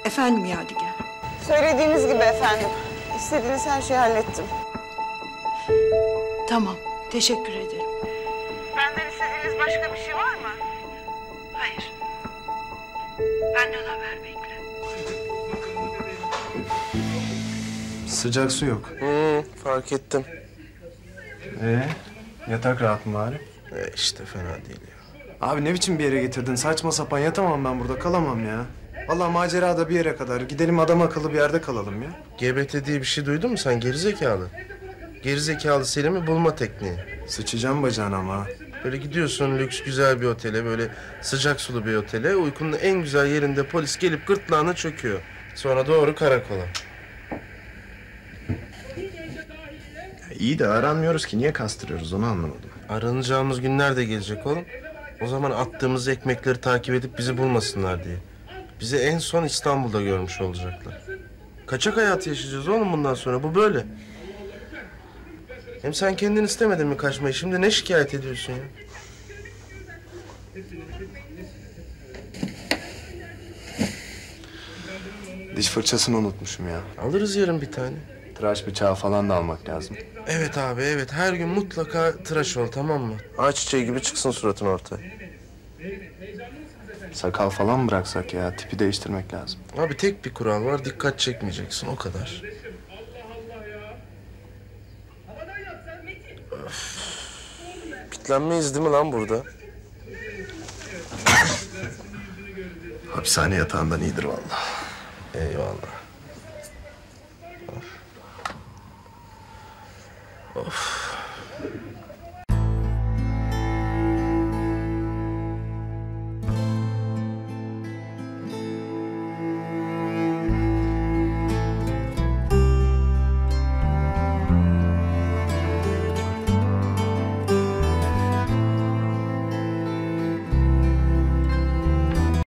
Efendim Yadigar. Söylediğiniz gibi efendim. İstediğiniz her şeyi hallettim. Tamam, teşekkür ederim. Benden istediğiniz başka bir şey var mı? Hayır. Benden haber bekle. Sıcak su yok. Fark ettim. Yatak rahat mı bari? İşte fena değil ya. Abi ne biçim bir yere getirdin? Saçma sapan yatamam ben burada, kalamam ya. Vallahi macera da bir yere kadar. Gidelim adam akıllı bir yerde kalalım ya. GBT diye bir şey duydun mu sen gerizekalı? Gerizekalı Selim'i bulma tekniği. Sıçacağım bacağına ama. Böyle gidiyorsun lüks güzel bir otele, böyle sıcak sulu bir otele. Uykunun en güzel yerinde polis gelip gırtlağına çöküyor. Sonra doğru karakola. İyi de aranmıyoruz ki. Niye kastırıyoruz onu anlamadım. Aranacağımız günler de gelecek oğlum. O zaman attığımız ekmekleri takip edip bizi bulmasınlar diye. Bizi en son İstanbul'da görmüş olacaklar. Kaçak hayatı yaşayacağız oğlum bundan sonra. Bu böyle. Hem sen kendin istemedin mi kaçmayı? Şimdi ne şikayet ediyorsun ya? Diş fırçasını unutmuşum ya. Alırız yarın bir tane. Tıraş bıçağı falan da almak lazım. Evet abi evet. Her gün mutlaka tıraş ol tamam mı? Ay çiçeği gibi çıksın suratın ortaya. Sakal falan mı bıraksak ya? Tipi değiştirmek lazım. Abi tek bir kural var. Dikkat çekmeyeceksin. O kadar. Öf. Bitlenmeyiz değil mi lan burada? Hapishane yatağından iyidir vallahi. Eyvallah.